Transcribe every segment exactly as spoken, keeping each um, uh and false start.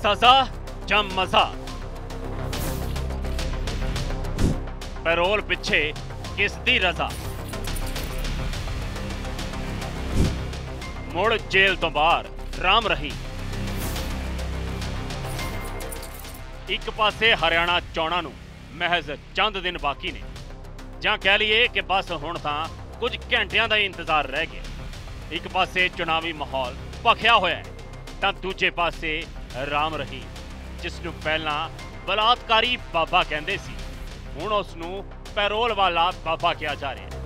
सजा ਜਾਂ मजा पैरोल पिछे किस दी रजा मुड़ जेल तो बाहर राम रही। एक पासे हरियाणा चोणां नूं महज चंद दिन बाकी ने, जां कह लीए कि बस हुण तां कुछ घंटियां दा ही इंतजार रह गया। एक पासे चुनावी माहौल भखिया होया है तां दूजे पासे राम रही, जिसनूं पहलां बलात्कारी बाबा कहंदे सी, हुण उसनूं पैरोल वाला बाबा कहा जा रहा है।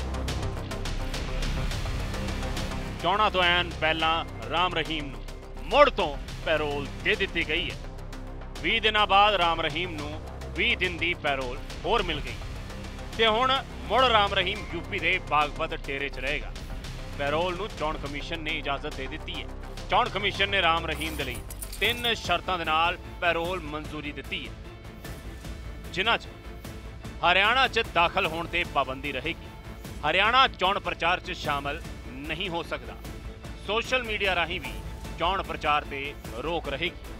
चोणां तो ऐन पहलां राम रहीम नूं मुड़ तो पैरोल दे दित्ती गई है। बीस दिनां बाद राम रहीम नूं बीस दिन की पैरोल होर मिल गई ते हुण मुड़ राम रहीम यूपी के बागपत डेरे च रहेगा। पैरोल नूं चोण कमीशन ने इजाजत दे दी है। चोण कमीशन ने राम रहीम दे लई तीन शर्तां दे नाल पैरोल मंजूरी दी है, जिन्हां च हरियाणा च दाखल होने ते पाबंदी रहेगी, हरियाणा चोण प्रचार च शामिल नहीं हो सकता, सोशल मीडिया राही भी चोण प्रचार ते रोक रहेगी।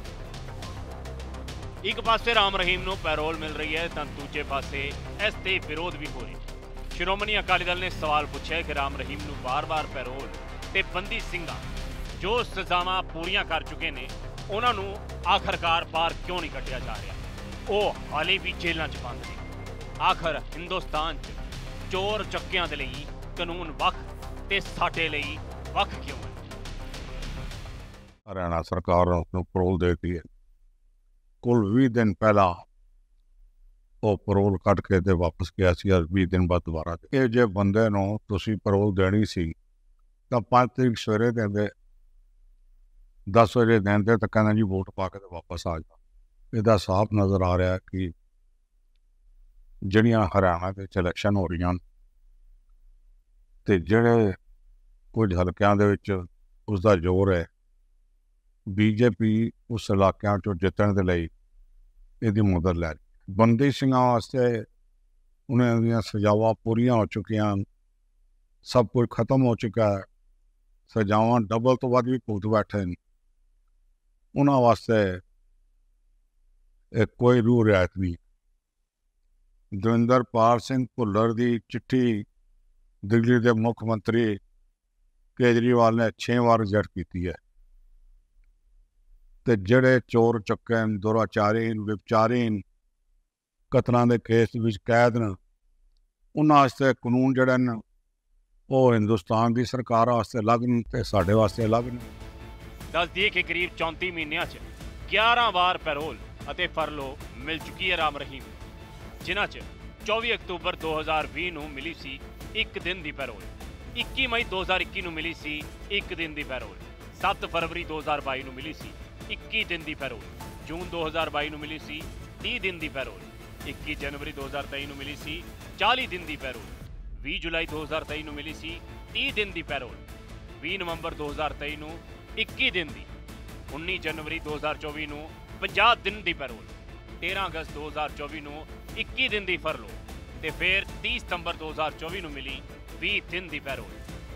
एक पासे राम रहीम नूं पैरोल मिल रही है तां दूजे पासे इस ते विरोध भी हो रहा। श्रोमणी अकाली दल ने सवाल पूछा कि राम रहीम नूं बार बार पैरोल ते बंदी ਸਿੰਘਾਂ जो सजावां पूरियां कर चुके ने उन्हां नूं आखिरकार बाहर क्यों नहीं कट्टिया जा रहा? वह हाले भी जेलों च बंद ने। आखिर हिंदुस्तान च चोर चक्कियां दे लई कानून वख ते साडे लई वख क्यों है? हरियाणा सरकार ने उसनूं पैरोल दे दी है। कुल भी दिन पहला वो पैरोल कट के ते वापस गया सी, बीस दिन बाद दोबारा। ये जे बंदे नूं तुसीं पैरोल देनी सी तां पांच तरीक सवेरे देंदे, दस बजे देंदे तो कहना जी वोट पा के वापस आ जा। इसदा साफ नज़र आ रहा है कि ਜਿਹੜੀਆਂ हरियाणा के इलैक्शन हो रही हैं ते ਜਿਹੜੇ कुछ हल्कियां दे विच उसका जोर है, बीजेपी उस इलाकों चों जितण दे लई इहदी मदद लै रही। बंदी ਸਿੰਘਾਂ वास्ते उन्हां दीयां सजावां पूरियां हो चुकियां, सब कुछ खत्म हो चुका है, सजावां डबल तो वध भी भुगत बैठे हैं। उन्हां वास्ते कोई रूह रियायत नहीं। दविंदरपाल सिंह भुल्लर की चिट्ठी दिल्ली के मुख मंत्री केजरीवाल ने छे बार रिजेक्ट की है। तो ਜਿਹੜੇ चोर चक्के दुराचारी विचारी कतलों के केस में कैद न, उन्होंने वास्ते कानून जड़े न वो हिंदुस्तान की सरकार वास्ते अलग न ते साडे वास्ते अलग न। दस दिए कि करीब चौंती महीनों च ग्यारह बार पैरोल अते फरलो मिल चुकी है राम रहीम, जिन्हां च चौबीस अक्तूबर दो हज़ार भी नूं मिली सी एक दिन की पैरोल, इक्कीस मई दो हज़ार इक्की नूं मिली सी एक दिन की पैरोल, सत्त फरवरी दो हज़ार बाई नूं मिली सी इक्कीस दिन की पैरोल, जून दो हज़ार बाई नूं मिली सी तीस दिन की पैरोल, इक्कीस जनवरी दो हज़ार तेई नूं मिली सी चालीस दिन की पैरोल, बीस जुलाई दो हज़ार तेई नूं मिली सी तीस दिन की पैरोल, बीस नवंबर दो हज़ार तेई नूं इक्कीस दिन की, उन्नीस जनवरी दो हज़ार चौबी नूं पचास दिन की पैरोल, तेरह अगस्त दो हज़ार चौबी नूं इक्कीस दिन की फरलो ते फिर तीस सितंबर दो हज़ार चौबी नूं मिली बीस दिन की पैरोल।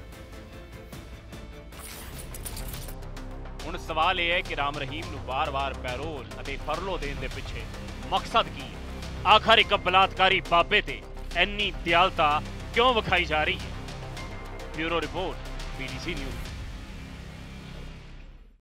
हुण सवाल यह है कि राम रहीम नूं बार बार पैरोल अते फरलो देने के पिछे मकसद की है? आखिर एक बलात्कारी बाबे ते इन्नी दयालता क्यों विखाई जा रही है? Bureau report, P T C news.